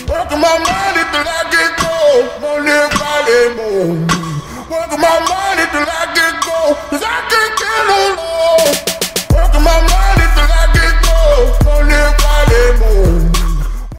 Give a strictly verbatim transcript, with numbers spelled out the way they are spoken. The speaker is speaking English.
Working my mind till I get cold. Won't live by them more. Working my mind till I get cold. Cause I